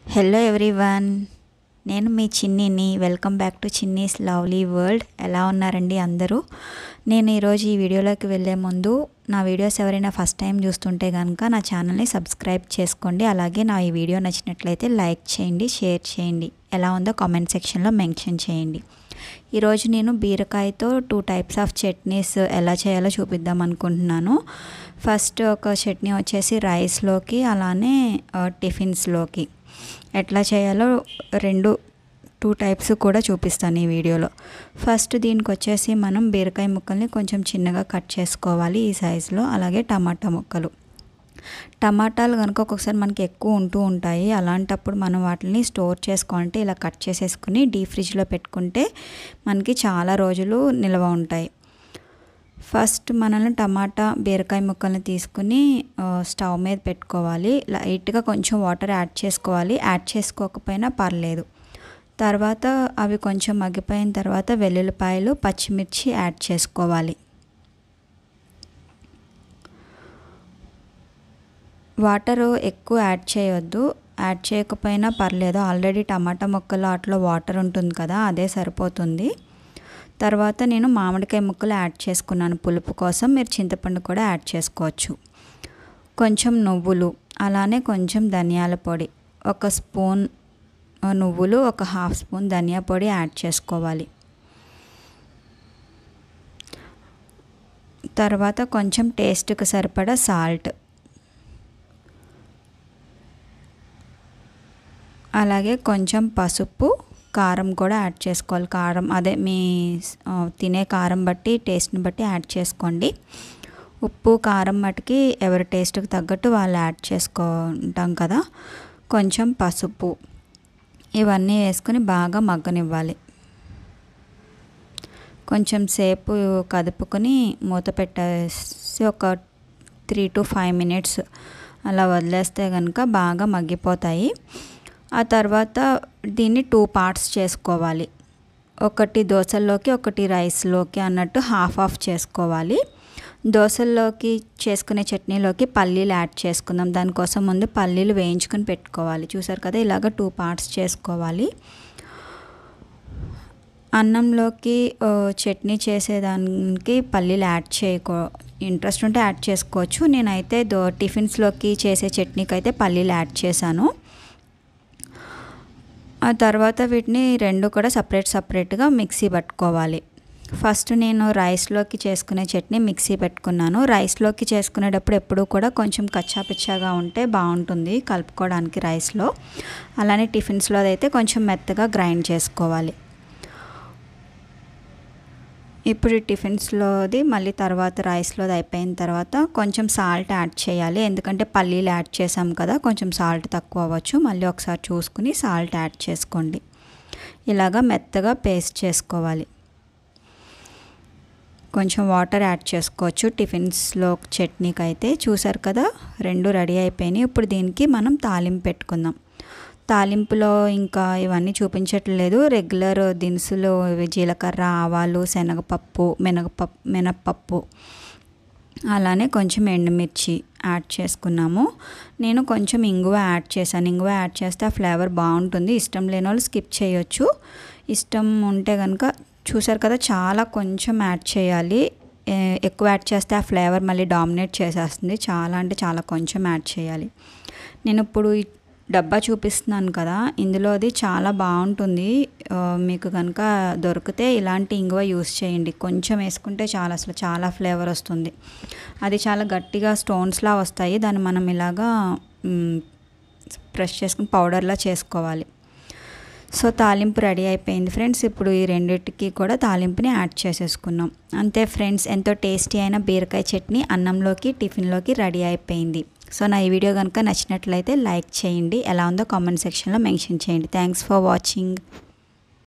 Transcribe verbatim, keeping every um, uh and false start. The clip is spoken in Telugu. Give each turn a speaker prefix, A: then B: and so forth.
A: హలో ఎవ్రీవన్, నేను మీ చిన్నిని. Welcome back to Chinni's lovely world. ఎలా ఉన్నారండి అందరూ? నేను ఈరోజు ఈ వీడియోలోకి వెళ్ళే ముందు నా వీడియోస్ ఎవరైనా ఫస్ట్ టైం చూస్తుంటే కనుక నా ఛానల్ని సబ్స్క్రైబ్ చేసుకోండి. అలాగే నా ఈ వీడియో నచ్చినట్లయితే లైక్ చేయండి, షేర్ చేయండి. ఎలా ఉందో కామెంట్ సెక్షన్లో మెన్షన్ చేయండి. ఈరోజు నేను బీరకాయతో టూ టైప్స్ ఆఫ్ చట్నీస్ ఎలా చేయాలో చూపిద్దాం అనుకుంటున్నాను. ఫస్ట్ ఒక చట్నీ వచ్చేసి రైస్లోకి, అలానే టిఫిన్స్లోకి ఎట్లా చేయాలో రెండు టూ టైప్స్ కూడా చూపిస్తాను ఈ వీడియోలో. ఫస్ట్ దీనికి వచ్చేసి మనం బీరకాయ ముక్కల్ని కొంచెం చిన్నగా కట్ చేసుకోవాలి ఈ సైజులో. అలాగే టమాటా ముక్కలు, టమాటాలు కనుక ఒక్కొక్కసారి మనకి ఎక్కువ ఉంటూ ఉంటాయి. అలాంటప్పుడు మనం వాటిని స్టోర్ చేసుకోవాలంటే ఇలా కట్ చేసేసుకుని డీప్ ఫ్రిడ్జ్లో పెట్టుకుంటే మనకి చాలా రోజులు నిల్వ ఉంటాయి. ఫస్ట్ మనల్ని టమాటా బీరకాయ ముక్కల్ని తీసుకుని స్టవ్ మీద పెట్టుకోవాలి. లైట్గా కొంచెం వాటర్ యాడ్ చేసుకోవాలి. యాడ్ చేసుకోకపోయినా పర్లేదు. తర్వాత అవి కొంచెం మగ్గిపోయిన తర్వాత వెల్లుల్లిపాయలు, పచ్చిమిర్చి యాడ్ చేసుకోవాలి. వాటరు ఎక్కువ యాడ్ చేయొద్దు. యాడ్ చేయకపోయినా పర్లేదు, ఆల్రెడీ టమాటా ముక్కలు అట్లా వాటర్ ఉంటుంది కదా, అదే సరిపోతుంది. తర్వాత నేను మామిడికాయ ముక్కలు యాడ్ చేసుకున్నాను పులుపు కోసం. మీరు చింతపండు కూడా యాడ్ చేసుకోవచ్చు. కొంచెం నువ్వులు, అలానే కొంచెం ధనియాల పొడి, ఒక స్పూన్ నువ్వులు, ఒక హాఫ్ స్పూన్ ధనియా పొడి యాడ్ చేసుకోవాలి. తర్వాత కొంచెం టేస్ట్కి సరిపడా సాల్ట్, అలాగే కొంచెం పసుపు, కారం కూడా యాడ్ చేసుకోవాలి. కారం అదే మీ తినే కారం బట్టి, టేస్ట్ని బట్టి యాడ్ చేసుకోండి. ఉప్పు కారం మటుకి ఎవరి టేస్ట్కి తగ్గట్టు వాళ్ళు యాడ్ చేసుకుంటాం కదా. కొంచెం పసుపు, ఇవన్నీ వేసుకొని బాగా మగ్గనివ్వాలి. కొంచెం సేపు కదుపుకొని మూత పెట్టేసి ఒక త్రీ టు ఫైవ్ మినిట్స్ అలా వదిలేస్తే కనుక బాగా మగ్గిపోతాయి. ఆ తర్వాత దీన్ని టూ పార్ట్స్ చేసుకోవాలి. ఒకటి దోశల్లోకి, ఒకటి రైస్లోకి అన్నట్టు హాఫ్ ఆఫ్ చేసుకోవాలి. దోశల్లోకి చేసుకునే చట్నీలోకి పల్లీలు యాడ్ చేసుకుందాం. దానికోసం ముందు పల్లీలు వేయించుకొని పెట్టుకోవాలి. చూసారు కదా, ఇలాగ టూ పార్ట్స్ చేసుకోవాలి. అన్నంలోకి చట్నీ చేసేదానికి పల్లీలు యాడ్ చేయకో ఇంట్రెస్ట్ ఉంటే యాడ్ చేసుకోవచ్చు. నేనైతే దో టిఫిన్స్లోకి చేసే చట్నీకి అయితే పల్లీలు యాడ్ చేశాను. ఆ తర్వాత వీటిని రెండు కూడా సపరేట్ సపరేట్గా మిక్సీ పట్టుకోవాలి. ఫస్ట్ నేను రైస్లోకి చేసుకునే చట్నీ మిక్సీ పెట్టుకున్నాను. రైస్లోకి చేసుకునేటప్పుడు ఎప్పుడూ కూడా కొంచెం కచ్చా పిచ్చాగా ఉంటే బాగుంటుంది కలుపుకోవడానికి రైస్లో. అలానే టిఫిన్స్లో అయితే కొంచెం మెత్తగా గ్రైండ్ చేసుకోవాలి. ఇప్పుడు టిఫిన్స్లోది మళ్ళీ తర్వాత రైస్లోది అయిపోయిన తర్వాత కొంచెం సాల్ట్ యాడ్ చేయాలి. ఎందుకంటే పల్లీలు యాడ్ చేసాం కదా, కొంచెం సాల్ట్ తక్కువ అవ్వచ్చు. మళ్ళీ ఒకసారి చూసుకుని సాల్ట్ యాడ్ చేసుకోండి. ఇలాగా మెత్తగా పేస్ట్ చేసుకోవాలి. కొంచెం వాటర్ యాడ్ చేసుకోవచ్చు టిఫిన్స్లో చట్నీకి అయితే. చూసారు కదా, రెండు రెడీ అయిపోయినాయి. ఇప్పుడు దీనికి మనం తాలింపు పెట్టుకుందాం. తాలింపులో ఇంకా ఇవన్నీ చూపించట్లేదు. రెగ్యులర్ దినుసులు, జీలకర్ర, ఆవాలు, శనగపప్పు, మినగపప్పు మినప్పప్పు అలానే కొంచెం ఎండుమిర్చి యాడ్ చేసుకున్నాము. నేను కొంచెం ఇంగువ యాడ్ చేశాను. ఇంగువ యాడ్ చేస్తే ఆ ఫ్లేవర్ బాగుంటుంది. ఇష్టం లేని వాళ్ళు స్కిప్ చేయొచ్చు. ఇష్టం ఉంటే కనుక చూసారు కదా, చాలా కొంచెం యాడ్ చేయాలి. ఎక్కువ యాడ్ చేస్తే ఆ ఫ్లేవర్ మళ్ళీ డామినేట్ చేసేస్తుంది. చాలా అంటే చాలా కొంచెం యాడ్ చేయాలి. నేను ఇప్పుడు డబ్బా చూపిస్తున్నాను కదా, ఇందులో అది చాలా బాగుంటుంది. మీకు కనుక దొరికితే ఇలాంటి ఇంగువ యూస్ చేయండి. కొంచెం వేసుకుంటే చాలా, అసలు చాలా ఫ్లేవర్ వస్తుంది. అది చాలా గట్టిగా స్టోన్స్లా వస్తాయి. దాన్ని మనం ఇలాగా ప్రెస్ చేసుకుని పౌడర్లా చేసుకోవాలి. సో తాలింపు రెడీ అయిపోయింది ఫ్రెండ్స్. ఇప్పుడు ఈ రెండింటికి కూడా తాలింపుని యాడ్ చేసేసుకున్నాం. అంతే ఫ్రెండ్స్, ఎంతో టేస్టీ అయిన బీరకాయ చట్నీ అన్నంలోకి, టిఫిన్లోకి రెడీ అయిపోయింది. సో నా ఈ వీడియో కనుక నచ్చినట్లయితే లైక్ చేయండి. ఎలా ఉందో కామెంట్ సెక్షన్లో మెన్షన్ చేయండి. Thanks for watching.